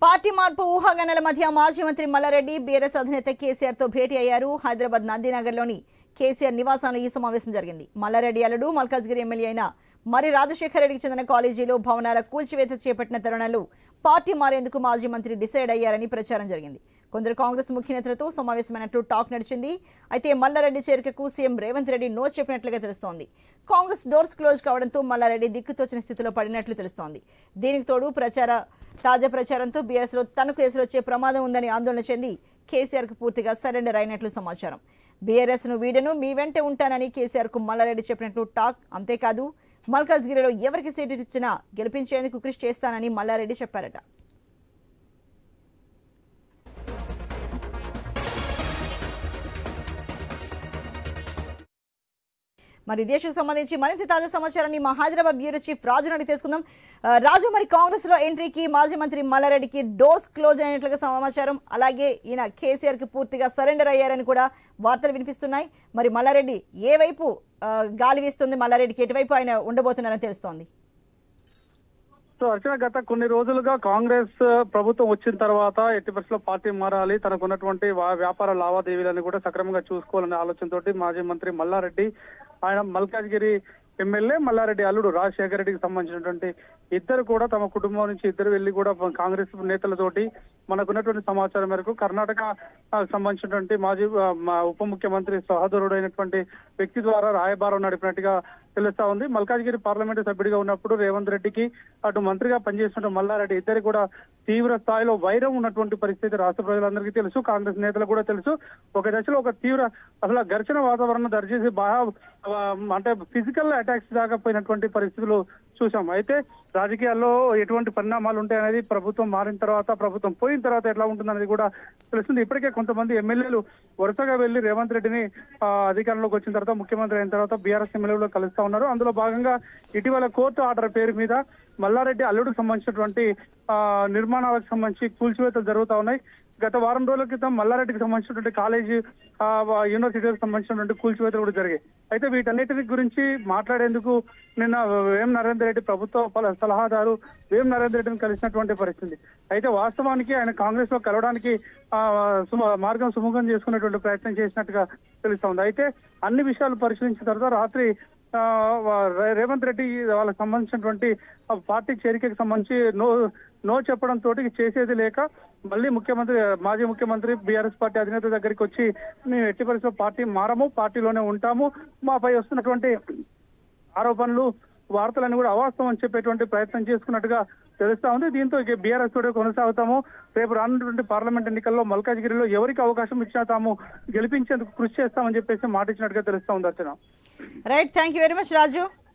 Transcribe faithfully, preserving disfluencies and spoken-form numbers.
Party మార్పు ఊహాగానాల మధ్య మాజీ మంత్రి మల్లారెడ్డి బీఆర్ఎస్ అధినేత కేసీఆర్ తో భేటీ అయ్యారు. హైదరాబాద్ నందినగర్లోని కేసీఆర్ నివాసంలో ఈ సమావేశం జరిగింది. మల్లారెడ్డి అల్లుడు మల్కాజ్గిరి ఎమ్మెల్యే అయిన మరి రాజశేఖర రెడ్డికి చెందిన కాలేజీలో భవనాల కూల్చివేత చేపట్టిన తరుణంలో పార్టీ మారేందుకు మాజీ మంత్రి డిసైడ్ అయ్యారని ప్రచారం జరిగింది. కొందరు కాంగ్రెస్ ముఖ్య నేతలతో సమావేశమైనట్లు టాక్ నడిచింది. అయితే మల్లారెడ్డి చేరికకు సీఎం రేవంత్ రెడ్డి నో చెప్పినట్లుగా తెలుస్తోంది. కాంగ్రెస్ డోర్స్ క్లోజ్ కావడంతో మల్లారెడ్డి దిక్కుతోచిన స్థితిలో పడినట్లు తెలుస్తోంది. దీనికి తోడు ప్రచార తాజా ప్రచారంతో బీఆర్ఎస్ లో తనకు ఎసురు వచ్చే ప్రమాదం ఉందని ఆందోళన చెంది కేసీఆర్ కు పూర్తిగా సరెండర్ అయినట్లు సమాచారం. బీఆర్ఎస్ ను వీడను మీ వెంటే ఉంటానని కేసీఆర్ కు మల్లారెడ్డి చెప్పినట్లు టాక్. అంతేకాదు మల్కాజ్గిరిలో ఎవరికి సీటు ఇచ్చినా గెలిపించేందుకు కృషి చేస్తానని మల్లారెడ్డి చెప్పారట. మరి దేశకు సంబంధించి మరింత తాజా సమాచారాన్ని మా హైదరాబాద్ బ్యూరో చీఫ్ రాజు అడిగి తెలుసుకుందాం. రాజు, మరి కాంగ్రెస్ లో ఎంట్రీకి మాజీ మంత్రి మల్లారెడ్డికి డోర్స్ క్లోజ్ అయినట్లుగా సమాచారం. అలాగే ఈయన కేసీఆర్ కి పూర్తిగా సరెండర్ అయ్యారని కూడా వార్తలు వినిపిస్తున్నాయి. మరి మల్లారెడ్డి ఏ వైపు గాలి వీస్తుంది, మల్లారెడ్డికి ఎటువైపు ఆయన ఉండబోతున్నారని తెలుస్తోంది? సో అర్చన, గత కొన్ని రోజులుగా కాంగ్రెస్ ప్రభుత్వం వచ్చిన తర్వాత ఎట్టి పరిస్థితుల్లో పార్టీ మారాలి, తనకున్నటువంటి వ్యాపార లావాదేవీలను కూడా సక్రమంగా చూసుకోవాలనే ఆలోచనతోటి మాజీ మంత్రి మల్లారెడ్డి, ఆయన మల్కాజ్గిరి ఎమ్మెల్యే మల్లారెడ్డి అల్లుడు రాజశేఖర రెడ్డికి సంబంధించినటువంటి ఇద్దరు కూడా తమ కుటుంబం నుంచి ఇద్దరు వెళ్లి కూడా కాంగ్రెస్ నేతలతోటి మనకున్నటువంటి సమాచారం మేరకు కర్ణాటక సంబంధించినటువంటి మాజీ ఉప ముఖ్యమంత్రి సహోదరుడైనటువంటి వ్యక్తి ద్వారా రాయబారం నడిపినట్టుగా తెలుస్తా ఉంది. మల్కాజ్గిరి పార్లమెంటు సభ్యుడిగా ఉన్నప్పుడు రేవంత్ రెడ్డికి అటు మంత్రిగా పనిచేస్తున్న మల్లారెడ్డి ఇద్దరు కూడా తీవ్ర స్థాయిలో వైరం ఉన్నటువంటి పరిస్థితి రాష్ట్ర ప్రజలందరికీ తెలుసు, కాంగ్రెస్ నేతలు కూడా తెలుసు. ఒక దశలో ఒక తీవ్ర అసలు ఘర్షణ వాతావరణం దరిచేసి బాగా అంటే ఫిజికల్ అటాక్స్ దాకా పోయినటువంటి పరిస్థితులు చూసాం. అయితే రాజకీయాల్లో ఎటువంటి పరిణామాలు ఉంటాయనేది ప్రభుత్వం మారిన తర్వాత, ప్రభుత్వం పోయిన తర్వాత ఎట్లా ఉంటుందనేది కూడా తెలుస్తుంది. ఇప్పటికే కొంతమంది ఎమ్మెల్యేలు వరుసగా వెళ్లి రేవంత్ రెడ్డిని అధికారంలోకి వచ్చిన తర్వాత, ముఖ్యమంత్రి అయిన తర్వాత బీఆర్ఎస్ ఎమ్మెల్యేలు కలుస్తా ఉన్నారు. అందులో భాగంగా ఇటీవల కోర్టు ఆర్డర్ పేరు మీద మల్లారెడ్డి అల్లుడికి సంబంధించినటువంటి ఆ నిర్మాణాలకు సంబంధించి కూల్చివేతలు జరుగుతా ఉన్నాయి. గత వారం రోజుల క్రితం మల్లారెడ్డికి సంబంధించినటువంటి కాలేజీ యూనివర్సిటీకి సంబంధించినటువంటి కూల్చివేతలు కూడా జరిగాయి. అయితే వీటన్నిటి గురించి మాట్లాడేందుకు నిన్న వేం నరేందర్ రెడ్డి ప్రభుత్వ సలహాదారు వేం నరేందర్ రెడ్డిని కలిసినటువంటి పరిస్థితి. అయితే వాస్తవానికి ఆయన కాంగ్రెస్ లో కలవడానికి ఆ మార్గం సుముఖం చేసుకునేటువంటి ప్రయత్నం చేసినట్టుగా తెలుస్తా ఉంది. అయితే అన్ని విషయాలు పరిశీలించిన తర్వాత రాత్రి రేవంత్ రెడ్డి వాళ్ళకి సంబంధించినటువంటి పార్టీ చేరికకి సంబంధించి నో నో చెప్పడం తోటి చేసేది లేక మళ్ళీ ముఖ్యమంత్రి మాజీ ముఖ్యమంత్రి బీఆర్ఎస్ పార్టీ అధినేత దగ్గరికి వచ్చి మేము ఎట్టి పరిస్థితుల్లో పార్టీ మారము, పార్టీలోనే ఉంటాము, మాపై వస్తున్నటువంటి ఆరోపణలు వార్తలను కూడా అవాస్తవం అని చెప్పేటువంటి ప్రయత్నం చేసుకున్నట్టుగా తెలుస్తా ఉంది. దీంతో బీఆర్ఎస్ కూడా కొనసాగుతాము, రేపు రానున్నటువంటి పార్లమెంట్ ఎన్నికల్లో మల్కాజ్గిరిలో ఎవరికి అవకాశం ఇచ్చినా తాము గెలిపించేందుకు కృషి చేస్తామని చెప్పేసి మాట ఇచ్చినట్టుగా తెలుస్తా ఉంది. Archana, right, thank you very much Raju.